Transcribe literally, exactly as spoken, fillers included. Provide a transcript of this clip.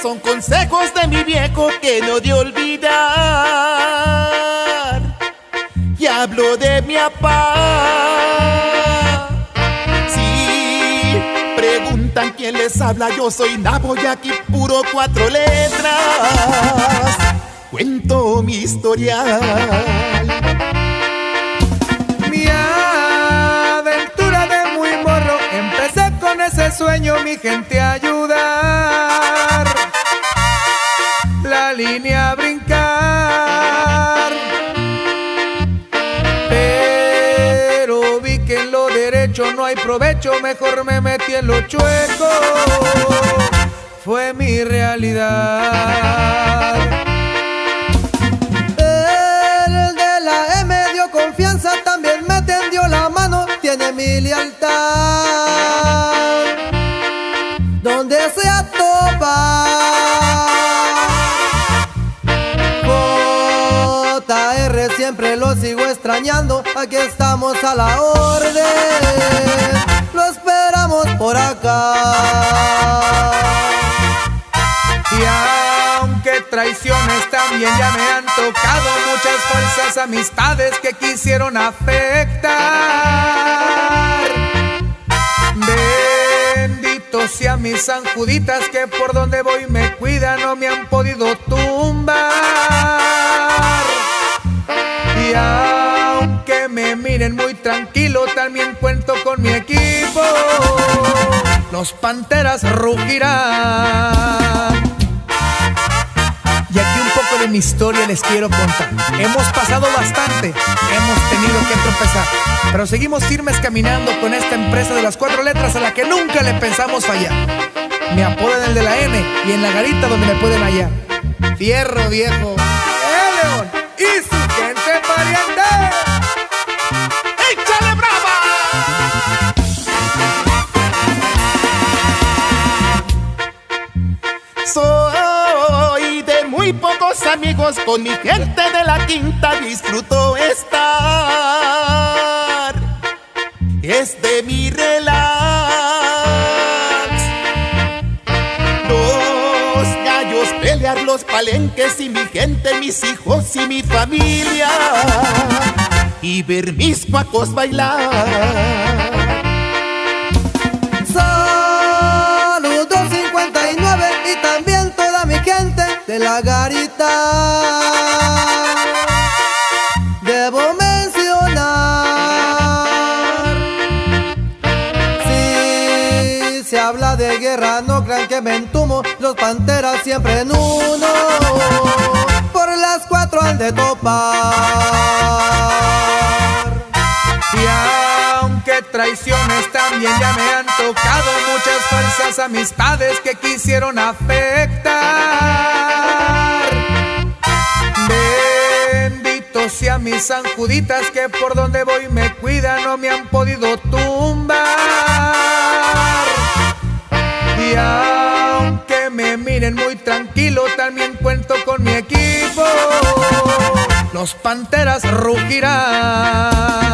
son consejos de mi viejo que no de olvidar. Y hablo de mi papá. Si preguntan quién les habla, yo soy Nabo y aquí puro cuatro letras. Cuento mi historial. Mi aventura de muy morro, empecé con ese sueño, mi gente, a ayudar la línea a brincar. Pero vi que en lo derecho no hay provecho, mejor me metí en lo chueco. Fue mi realidad. También me tendió la mano, tiene mi lealtad. Donde sea topa, J R siempre lo sigo extrañando. Aquí estamos a la orden, lo esperamos por acá. Y aunque traiciones también ya me han tocado, muchas falsas amistades que quisieron afectar. Benditos sean mis sanjuditas que por donde voy me cuidan, no me han podido tumbar. Y aunque me miren muy tranquilo, también cuento con mi equipo. Los Panteras rugirán. Y aquí un poco de mi historia les quiero contar. Hemos pasado bastante, hemos tenido que tropezar, pero seguimos firmes caminando con esta empresa de las cuatro letras a la que nunca le pensamos fallar. Me apodan el de la N y en la garita donde me pueden hallar. Fierro viejo, el León y su gente pariente. ¡Échale brava! Soy de muy pocos amigos, con mi gente de la quinta disfruto estar. Es de mi relax. Los gallos pelear, los palenques y mi gente, mis hijos y mi familia, y ver mis cuacos bailar. De la garita debo mencionar, si se habla de guerra no crean que me entumo, los Panteras siempre en uno, por las cuatro han de topar. Y aunque traiciones también ya me han tocado, muchas falsas amistades que quisieron afectar. Benditos sean mis sanjuditas que por donde voy me cuidan, no me han podido tumbar. Y aunque me miren muy tranquilo, también cuento con mi equipo. Los Panteras rugirán.